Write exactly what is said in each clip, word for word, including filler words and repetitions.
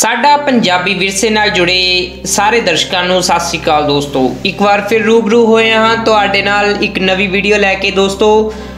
साडा पंजाबी विरसे नाल जुड़े सारे दर्शकों को सत श्री अकाल दोस्तों। एक बार फिर रूबरू होए हाँ तुहाडे नाल एक नवी वीडियो लैके दोस्तों।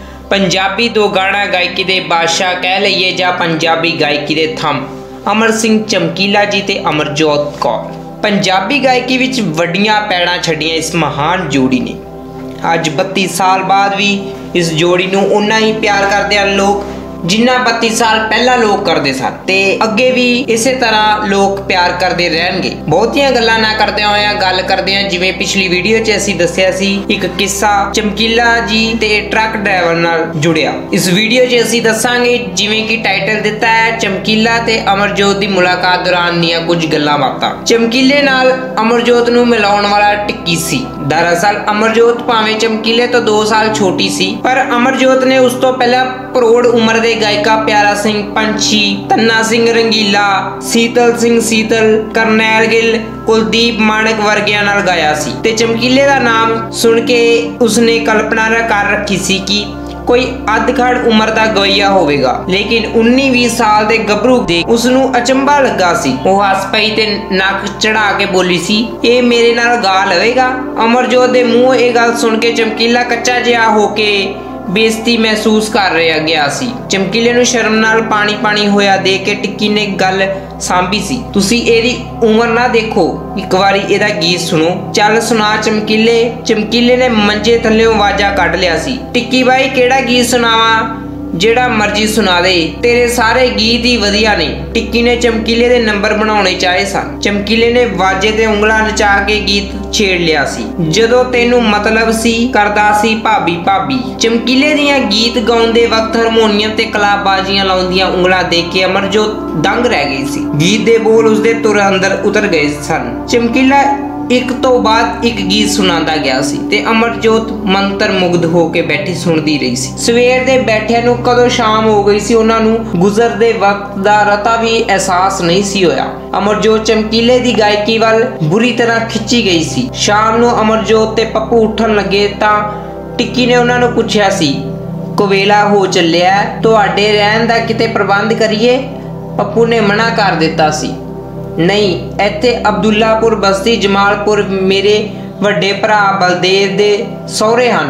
पंजाबी दो गाना गायकी दे बादशाह कह लईए जां पंजाबी गायकी दे थंम अमर सिंह चमकीला जी ते अमरजोत कौर पंजाबी गायकी विच वड्डियां पैड़ां छड्डियां इस महान जोड़ी ने। अज बत्ती साल बाद भी इस जोड़ी नूं उन्ना ही प्यार करदे हन लोग जिन्ना बत्ती साल पहला लोग करते सन ते अगे भी इसे तरह लोग प्यार करते रहणगे। बहुतियां गल्लां ना करदे होया गल करदे हैं जिवें पिछली वीडियो च असीं दस्सिया सी एक किस्सा चमकीला जी ते ट्रक ड्राइवर नाल जुड़िया। इस वीडियो च असीं दस्सांगे जिवें कि टाइटल दिता है चमकीला ते अमरजोत दी मुलाकात दौरान दीयां कुछ गल्लां बातां। चमकीले नाल अमरजोत नूं मिलाउण वाला टिक्की सी। दरअसल अमरजोत भावें चमकीले तो दो साल छोटी सी पर अमरजोत ने उस तो पहला करोड़ उम्र दे गायका प्यारा सिंह पंछी, तन्ना सिंह रंगीला, शीतल सिंह शीतल, करनैल गिल, कुलदीप मानक वर्गियां नाल गाया सी ते चमकीले दा नाम सुन के उसने कल्पना कर रखी सी कि कोई अधखड़ उम्र दा गवैया होवेगा। लेकिन उन्नी बीस साल दे गभरू देख उसनू अचंभा लगा सी। वो हस पई ते नक चढ़ा के बोली सी ए मेरे नाल गा लवेगा। अमरजोत दे मुंह ये गल सुन के चमकीला कच्चा जिहा होके बेइज्जती महसूस कर रहा गया सी। चमकीले नूं शर्म नाल पानी पानी होया देख के टिक्की ने गल सांभी सी। तुसी एदी उम्र ना देखो, एक बारी एदा गीत सुनो। चल सुना चमकीले। चमकीले ने मंजे थल्लेओं आवाजा कढ लिया सी। टिक्की भाई केड़ा गीत सुनावा? जेड़ा मर्जी सुना दे, तेरे सारे गीत ही वधिया ने। टिक्की ने चमकीले दे नंबर बनाने चाहे सन। चमकीले ने वाजे ते उंगलां नचा के गीत छेड़ लिया सी। जदों तेनू मतलब सी करदा सी भाभी भाभी। चमकीले दियां गीत गाउंदे वक्त हारमोनियम ते कलाबाजियां लाउंदियां उंगलां देख के अमरजोत दंग रह गई सी। गीत दे बोल उसदे तुर अंदर उतर गए सन। चमकीला एक तो बाद एक गीत सुनांदा गया सी ते अमरजोत मंत्र मुग्ध होके बैठी सुनदी रही सी। सवेर दे बैठिया नूं कदों शाम हो गई सी उन्हां नूं गुजरदे वक्त दा रता भी एहसास नहीं सी होया। अमरजोत चमकीले दी गायकी वाल बुरी तरह खिंची गई सी। शाम नूं अमरजोत ते पप्पू उठन लगे तां टिक्की ने उन्हां नूं पुछया सी कोवेला हो चलिया तुहाडे रहण दा किते प्रबंध करिए? पप्पू ने मना कर दिता सी। नहीं, इत्थे अब्दुल्लापुर बस्ती जमालपुर मेरे वड्डे भरा बलदेव दे सौहरे हन।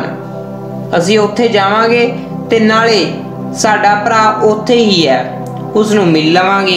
असीं उत्थे जावांगे ते नाले साडा भरा उत्थे ही है, उसनूं मिल लवांगे।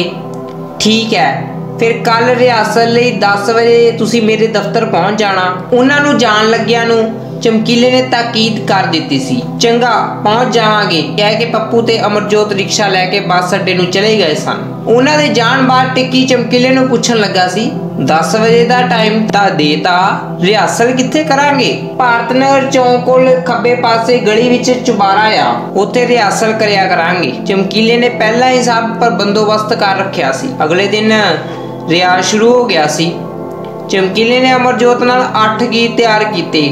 ठीक है, फिर कल रिहर्सल लई दस बजे तुसीं मेरे दफ्तर पहुंच जाना। उन्हां नूं जाण लग्गिया नूं चमकीले ने ताकीद कर दी सी। चंगा पहुंच जावांगे कह के पप्पू ते अमरजोत रिक्शा लैके बस अड्डे नूं चले गए सन। उन्हां दे जाण बाद टिक्की चमकीले नूं पुछण लगा सी दस बजे दा टाइम तां देता, रिहर्सल कित्थे करांगे? भारत नगर चौक कोल खब्बे पासे गली विच चुबारा आ, उत्थे रिहर्सल करिया करांगे। चमकीले ने पहला ही सब पर बंदोबस्त कर रखिया सी। अगले दिन रियाज शुरू हो गया सी। चमकीले ने अमरजोत नाल अठ गीत तैयार कीते।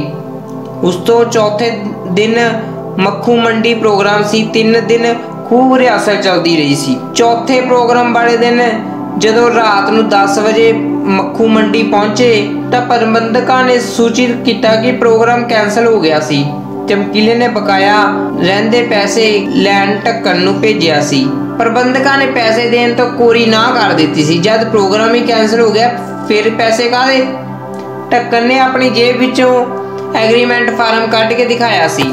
उस तो चौथे दिन मक्खू मंडी प्रोग्राम सी। तीन दिन खूब रिहर्सल चलती रही सी। चौथे प्रोग्राम वाले दिन जदों रात नूं दस बजे मक्खू मंडी पहुंचे तां प्रबंधकां ने सूचित किया कि प्रोग्राम कैंसल हो गया सी। चमकीले ने बकाया रहिंदे पैसे लैण ढक्कन नूं भेजिया सी। प्रबंधकां ने पैसे देण तो कोरी ना कर दित्ती सी। जद प्रोग्राम ही कैंसल हो गया फिर पैसे काहदे? ढक्कन ने अपनी जेब विचों एग्रीमेंट फार्म कट के दिखाया सी।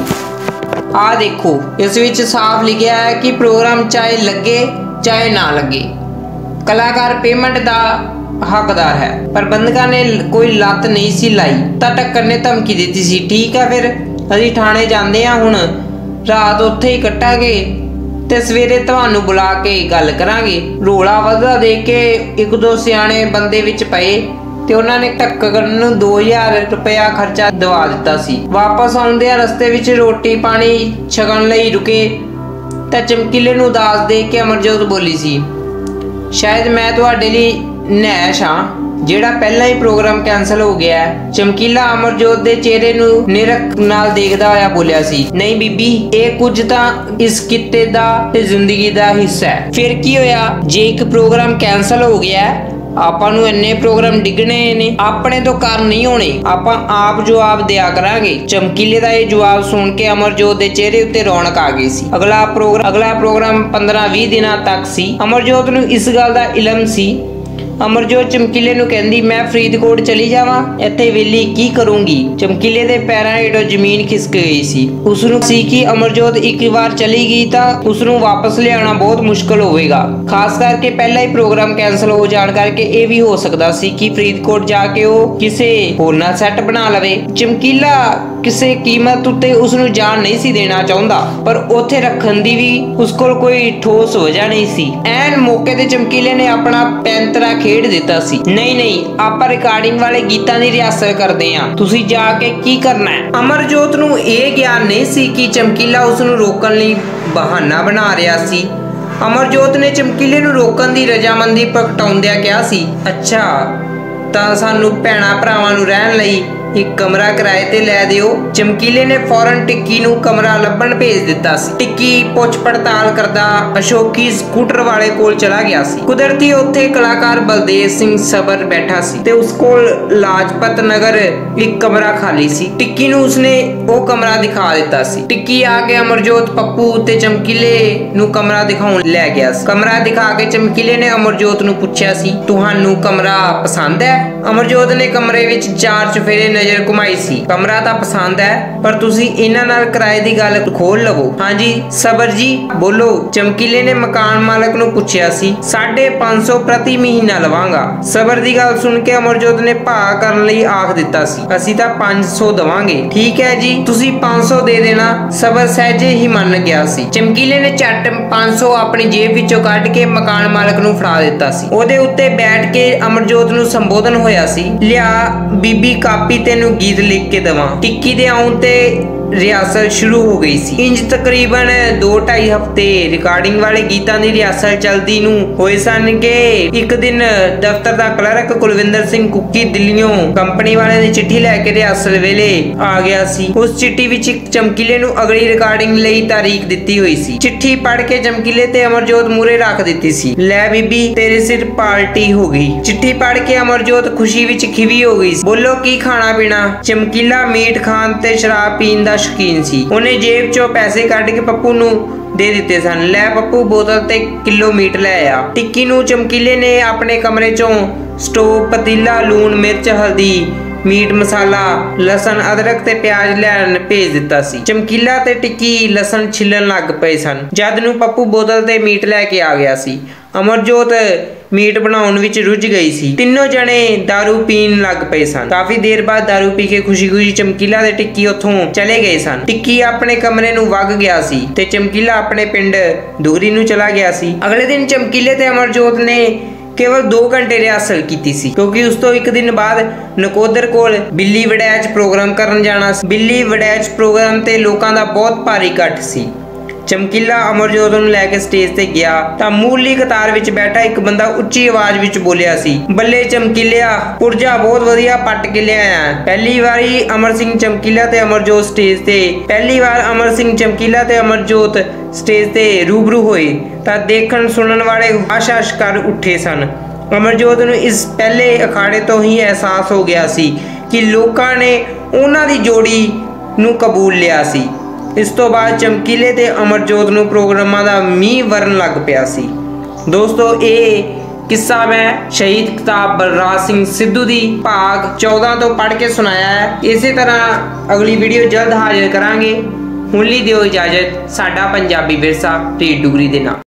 आ देखो, इस विच साफ लिखा है कि प्रोग्राम चाहे लगे चाहे ना लगे, कलाकार पेमेंट दा हकदार है। प्रबंधकां ने कोई लत नहीं सी लाई तां ढक्कन ने धमकी दी सी। ठीक है, फिर असीं थाणे जांदे हां, हुण रात उत्थे ही कट्टांगे ते सवेरे तुहानूं बुला के गल करांगे। रोला वधदा देख के एक दो सियाणे बंदे विच पए ते उन्हां ने ढक्कन नूं दो हज़ार रुपया खर्चा दवा दिता सी। वापस आउंदे रस्ते विच रोटी पानी छकण लई रुके तां चमकीले नूं उदास देख के अमरजोत बोली सी शायद मैं तुहाडे लई नैश हां जेड़ा पहला ही प्रोग्राम कैंसल हो गया है। चमकीला अमरजोत दे चेहरे नूं निरख नाल देखदा होया बोलिया सी नहीं बीबी, ये कुछ तां इस किते दा ते जिंदगी दा हिस्सा है। फिर की होया जे एक प्रोग्राम कैंसल हो गया है आपां नूं इन्ने प्रोग्राम डिगने ने अपने तो कर नहीं होने, आपां आप जवाब दिया करांगे। चमकीले दा ये जवाब सुन के अमरजोत दे चेहरे उत्ते रौनक आ गई सी। अगला प्रोग्राम अगला प्रोग्राम पंद्रह बीस दिनां तक सी। अमरजोत नूं इस गल दा इलम सी ਅਮਰਜੋਤ ਚਮਕੀਲੇ ਨੂੰ ਕਹਿੰਦੀ ਮੈਂ ਫਰੀਦਕੋਟ ਚਲੀ ਜਾਵਾਂ, ਇੱਥੇ ਵੇਲੀ ਕੀ ਕਰੂੰਗੀ। ਚਮਕੀਲੇ ਦੇ ਪੈਰਾਂ ਹੇਠੋਂ ਜ਼ਮੀਨ ਖਿਸਕ ਗਈ ਸੀ। ਉਸ ਨੂੰ ਸੀ ਕਿ ਅਮਰਜੋਤ ਇੱਕ ਵਾਰ ਚਲੀ ਗਈ ਤਾਂ ਉਸ ਨੂੰ ਵਾਪਸ ਲਿਆਉਣਾ ਬਹੁਤ ਮੁਸ਼ਕਲ ਹੋਵੇਗਾ, ਖਾਸ ਕਰਕੇ ਪਹਿਲਾਂ ਹੀ ਪ੍ਰੋਗਰਾਮ ਕੈਂਸਲ ਹੋ ਜਾਣ ਕਰਕੇ ਇਹ ਵੀ ਹੋ ਸਕਦਾ ਸੀ ਕਿ ਫਰੀਦਕੋਟ ਜਾ ਕੇ ਉਹ ਕਿਸੇ ਹੋਰ ਨਾਲ ਸੈੱਟ ਬਣਾ ਲਵੇ। ਚਮਕੀਲਾ ਕਿਸੇ ਕੀਮਤ ਉੱਤੇ ਉਸ ਨੂੰ ਜਾਣ ਨਹੀਂ ਸੀ ਦੇਣਾ ਚਾਹੁੰਦਾ, ਪਰ ਉੱਥੇ ਰੱਖਣ ਦੀ ਵੀ ਉਸ ਕੋਲ ਕੋਈ ਠੋਸ ਵਜ੍ਹਾ ਨਹੀਂ ਸੀ। ਐਨ ਮੌਕੇ ਤੇ ਚਮਕੀਲੇ ਨੇ ਆਪਣਾ ਪੈਂਤਰਾ ਖੇਡ ਦਿੱਤਾ ਸੀ। ਨਹੀਂ ਨਹੀਂ, ਆਪਾਂ ਰਿਕਾਰਡਿੰਗ ਵਾਲੇ ਗੀਤਾਂ ਦੀ ਰਿਹਰਸਲ ਕਰਦੇ ਆਂ, ਤੁਸੀਂ ਜਾ ਕੇ ਕੀ ਕਰਨਾ ਹੈ। ਅਮਰਜੋਤ ਨੂੰ ਇਹ ਗਿਆਨ ਨਹੀਂ ਸੀ ਕਿ ਚਮਕੀਲਾ ਉਸ ਨੂੰ ਰੋਕਣ ਲਈ ਬਹਾਨਾ ਬਣਾ ਰਿਹਾ ਸੀ। ਅਮਰਜੋਤ ਨੇ ਚਮਕੀਲੇ ਨੂੰ ਰੋਕਣ ਦੀ ਰਜਾਮੰਦੀ ਪ੍ਰਗਟਾਉਂਦਿਆਂ ਕਿਹਾ ਸੀ, ਅੱਛਾ ਤਾਂ ਸਾਨੂੰ ਭੈਣਾਂ ਭਰਾਵਾਂ ਨੂੰ ਰਹਿਣ ਲਈ ਇੱਕ ਕਮਰਾ ਕਿਰਾਏ ਤੇ ਲੈ ਦਿਓ। ਚਮਕੀਲੇ ਨੇ ਫੌਰਨ ਟਿੱਕੀ ਨੂੰ ਕਮਰਾ ਲੱਭਣ ਭੇਜ ਦਿੱਤਾ ਸੀ। ਟਿੱਕੀ ਪੁੱਛ ਪੜਤਾਲ ਕਰਦਾ ਅਸ਼ੋਕੀ ਸਕੂਟਰ ਵਾਲੇ ਕੋਲ ਚਲਾ ਗਿਆ ਸੀ। ਕੁਦਰਤੀ ਉੱਥੇ ਕਲਾਕਾਰ ਬਲਦੇਵ ਸਿੰਘ ਸਬਰ ਬੈਠਾ ਸੀ ਤੇ ਉਸ ਕੋਲ ਲਾਜਪਤ ਨਗਰ ਇੱਕ ਕਮਰਾ ਖਾਲੀ ਸੀ। ਟਿੱਕੀ ਨੂੰ ਉਸਨੇ ਉਹ ਕਮਰਾ ਦਿਖਾ ਦਿੱਤਾ ਸੀ। ਟਿੱਕੀ ਆ ਕੇ ਅਮਰਜੋਤ, ਪੱਪੂ ਤੇ ਚਮਕੀਲੇ ਨੂੰ ਕਮਰਾ ਦਿਖਾਉਣ ਲੈ ਗਿਆ ਸੀ। ਕਮਰਾ ਦਿਖਾ ਕੇ ਚਮਕੀਲੇ ਨੇ ਅਮਰਜੋਤ ਨੂੰ ਪੁੱਛਿਆ ਸੀ, ਤੁਹਾਨੂੰ ਕਮਰਾ ਪਸੰਦ ਹੈ। ਅਮਰਜੋਤ ਨੇ ਕਮਰੇ ਵਿੱਚ ਚਾਰ ਚੁਫੇਰੇ ਨਜ਼ਰ ਘੁਮਾਈ ਸੀ। ਕਮਰਾ ਤਾਂ ਪਸੰਦ ਹੈ, ਪਰ ਤੁਸੀਂ ਇਹਨਾਂ ਨਾਲ ਕਿਰਾਏ ਦੀ ਗੱਲ ਖੋਲ ਲਵੋ। ਹਾਂਜੀ ਸਬਰ ਜੀ ਬੋਲੋ, ਚਮਕੀਲੇ ਨੇ ਮਕਾਨ ਮਾਲਕ ਨੂੰ ਪੁੱਛਿਆ ਸੀ। ਸਾਢੇ ਪੰਜ ਸੌ ਪ੍ਰਤੀ ਮਹੀਨਾ ਲਵਾਂਗਾ। ਸਬਰ ਦੀ ਗੱਲ ਸੁਣ ਕੇ ਅਮਰਜੋਤ ਨੇ ਭਾਅ ਕਰਨ ਲਈ ਆਖ ਦਿੱਤਾ ਸੀ, ਅਸੀਂ ਤਾਂ ਪੰਜ ਸੌ ਦਵਾਂਗੇ। ਠੀਕ ਹੈ ਜੀ, ਤੁਸੀਂ ਪੰਜ ਸੌ ਦੇ ਦੇਣਾ। ਸਬਰ ਸਹਿਜੇ ਹੀ ਮੰਨ ਗਿਆ ਸੀ। ਚਮਕੀਲੇ ਨੇ ਝੱਟ ਪੰਜ ਸੌ ਆਪਣੀ ਜੇਬ ਵਿੱਚੋਂ ਕੱਢ ਕੇ ਮਕਾਨ ਮਾਲਕ ਨੂੰ ਫੜਾ ਦਿੱਤਾ ਸੀ। ਉਹਦੇ ਉੱਤੇ ਬੈਠ ਕੇ ਅਮਰਜੋਤ ਨੂੰ ਸੰਬੋਧਨ ਹੋਇਆ ਸੀ, ਲਿਆ ਬੀਬੀ ਕਾਪੀ ਤੈਨੂੰ ਗੀਤ ਲਿਖ ਕੇ ਦਵਾਂ। ਟਿੱਕੀ ਦੇ ਆਉਣ ਤੇ ਰਿਹਰਸਲ ਸ਼ੁਰੂ ਹੋ ਗਈ ਸੀ। ਇੰਜ ਤਕਰੀਬਨ ਦੋ ਢਾਈ ਹਫ਼ਤੇ ਰਿਕਾਰਡਿੰਗ ਵਾਲੇ ਗੀਤਾਂ ਦੀ ਰਿਹਰਸਲ ਚਲਦੀ ਨੂੰ ਹੋਏ ਸਨ ਕਿ ਇੱਕ ਦਿਨ ਦਫ਼ਤਰ ਦਾ ਕਲਰਕ ਕੁਲਵਿੰਦਰ ਸਿੰਘ ਕੁੱਕੀ ਦਿੱਲੀੋਂ ਕੰਪਨੀ ਵਾਲੇ ਦੀ ਚਿੱਠੀ ਲੈ ਕੇ ਰਿਹਰਸਲ ਵੇਲੇ ਆ ਗਿਆ ਸੀ। ਉਸ ਚਿੱਠੀ ਵਿੱਚ ਚਮਕੀਲੇ ਨੂੰ ਅਗਲੀ ਰਿਕਾਰਡਿੰਗ ਲਈ ਤਾਰੀਖ ਦਿੱਤੀ ਹੋਈ ਸੀ। ਚਿੱਠੀ ਪੜ੍ਹ ਕੇ ਚਮਕੀਲੇ ਤੇ ਅਮਰਜੋਤ ਮੂਹਰੇ ਰੱਖ ਦਿੱਤੀ ਸੀ। ਲੈ ਬੀਬੀ ਤੇਰੇ ਸਿਰ ਪਾਰਟੀ ਹੋ ਗਈ। ਚਿੱਠੀ ਪੜ੍ਹ ਕੇ ਅਮਰਜੋਤ ਖੁਸ਼ੀ ਵਿੱਚ ਖਿਵੀ ਹੋ ਗਈ। ਬੋਲੋ ਕੀ ਖਾਣਾ ਪੀਣਾ। ਚਮਕੀਲਾ ਮੀਟ ਖਾਣ ਤੇ ਸ਼ਰਾਬ ਪੀਣ ਦਾ ਸ਼ੌਕੀਨ ਸੀ। ਉਹਨੇ ਜੇਬ ਚੋਂ ਪੈਸੇ ਕੱਢ ਕੇ ਪੱਪੂ ਨੂੰ ਦੇ ਦਿੱਤੇ ਸਨ। ਲੈ ਪੱਪੂ ਬੋਤਲ ਤੇ ਕਿਲੋ ਮੀਟ ਲੈ ਆ। ਟਿੱਕੀ ਨੂੰ ਚਮਕੀਲੇ ਨੇ ਆਪਣੇ ਕਮਰੇ ਚੋਂ ਸਟੋਵ, ਪਤੀਲਾ, ਲੂਣ, ਮਿਰਚ, ਹਲਦੀ, ਮੀਟ ਮਸਾਲਾ, ਲਸਣ, ਅਦਰਕ ਤੇ ਪਿਆਜ਼ ਲੈਣ ਭੇਜ ਦਿੱਤਾ ਸੀ। ਚਮਕੀਲਾ ਤੇ ਟਿੱਕੀ ਲਸਣ ਛਿੱਲਣ ਲੱਗ ਪਏ ਸਨ। ਜਦ ਨੂੰ ਪੱਪੂ ਬੋਤਲ ਤੇ ਮੀਟ ਲੈ ਕੇ ਆ ਗਿਆ ਸੀ। ਅਮਰਜੋਤ ਮੀਟ ਬਣਾਉਣ ਵਿੱਚ ਰੁੱਝ ਗਈ ਸੀ। ਤਿੰਨੋਂ ਜਣੇ दारू ਪੀਣ ਲੱਗ ਪਏ ਸਨ। ਕਾਫੀ ਦੇਰ ਬਾਅਦ दारू ਪੀ ਕੇ ਖੁਸ਼ੀ-ਖੁਸ਼ੀ ਚਮਕੀਲਾ ਤੇ ਟਿੱਕੀ ਉੱਥੋਂ ਚਲੇ ਗਏ ਸਨ। ਟਿੱਕੀ ਆਪਣੇ ਕਮਰੇ ਨੂੰ ਵਗ ਗਿਆ ਸੀ ਤੇ ਚਮਕੀਲਾ ਆਪਣੇ ਪਿੰਡ ਦੁਗਰੀ ਨੂੰ ਚਲਾ ਗਿਆ ਸੀ। ਅਗਲੇ ਦਿਨ ਚਮਕੀਲੇ ਤੇ ਅਮਰਜੋਤ ਨੇ ਕੇਵਲ ਦੋ ਘੰਟੇ ਰਿਹਰਸਲ ਕੀਤੀ ਸੀ, ਕਿਉਂਕਿ ਉਸ ਤੋਂ ਇੱਕ ਦਿਨ ਬਾਅਦ ਨਕੋਦਰ ਕੋਲ ਬਿੱਲੀ ਵੜੈਚ ਪ੍ਰੋਗਰਾਮ ਕਰਨ ਜਾਣਾ ਸੀ। ਬਿੱਲੀ ਵੜੈਚ ਪ੍ਰੋਗਰਾਮ ਤੇ ਲੋਕਾਂ ਦਾ ਬਹੁਤ ਭਾਰੀ ਇਕੱਠ ਸੀ। ਚਮਕੀਲਾ ਅਮਰਜੋਤ ਨੂੰ ਲੈ ਕੇ ਸਟੇਜ ਤੇ ਗਿਆ ਤਾਂ ਮੂਲੀ ਕਤਾਰ ਵਿੱਚ ਬੈਠਾ ਇੱਕ ਬੰਦਾ ਉੱਚੀ ਆਵਾਜ਼ ਵਿੱਚ ਬੋਲਿਆ ਸੀ, ਬੱਲੇ ਚਮਕੀਲਿਆ, ਪੁਰਜਾ ਬਹੁਤ ਵਧੀਆ ਪੱਟ ਕੇ ਲਿਆਇਆ। ਪਹਿਲੀ ਵਾਰੀ ਅਮਰ ਸਿੰਘ ਚਮਕੀਲਾ ਤੇ ਅਮਰਜੋਤ ਸਟੇਜ ਤੇ ਪਹਿਲੀ ਵਾਰ ਅਮਰ ਸਿੰਘ ਚਮਕੀਲਾ ਤੇ ਅਮਰਜੋਤ ਸਟੇਜ ਤੇ ਰੂਬਰੂ ਹੋਏ ਤਾਂ ਦੇਖਣ ਸੁਣਨ ਵਾਲੇ ਆਸ਼-ਆਸ਼ ਕਰ ਉੱਠੇ ਸਨ। ਅਮਰਜੋਤ ਨੂੰ ਇਸ ਪਹਿਲੇ ਅਖਾੜੇ ਤੋਂ ਹੀ ਅਹਿਸਾਸ ਹੋ ਗਿਆ ਸੀ ਕਿ ਲੋਕਾਂ ਨੇ ਉਹਨਾਂ ਦੀ ਜੋੜੀ ਨੂੰ ਕਬੂਲ ਲਿਆ ਸੀ। ਇਸ ਤੋਂ ਬਾਅਦ ਚਮਕੀਲੇ ਤੇ ਅਮਰਜੋਤ ਨੂੰ ਪ੍ਰੋਗਰਾਮਾਂ ਦਾ ਮੀਂਹ ਵਰਨ ਲੱਗ ਪਿਆ ਸੀ। ਦੋਸਤੋ ਇਹ ਕਿੱਸਾ ਮੈਂ ਸ਼ਹੀਦ ਕਿਤਾਬ ਬਲਰਾਜ ਸਿੰਘ ਸਿੱਧੂ ਦੀ ਭਾਗ ਚੌਦਾਂ ਤੋਂ ਪੜ੍ਹ ਕੇ ਸੁਣਾਇਆ ਹੈ। ਇਸੇ ਤਰ੍ਹਾਂ ਅਗਲੀ ਵੀਡੀਓ ਜਲਦ ਹਾਜ਼ਰ ਕਰਾਂਗੇ। ਹੁਣ ਲਈ ਦਿਓ ਇਜਾਜ਼ਤ। ਸਾਡਾ ਪੰਜਾਬੀ ਵਿਰਸਾ ਰੀਡ ਡੁਗਰੀ ਦੇ ਨਾਲ।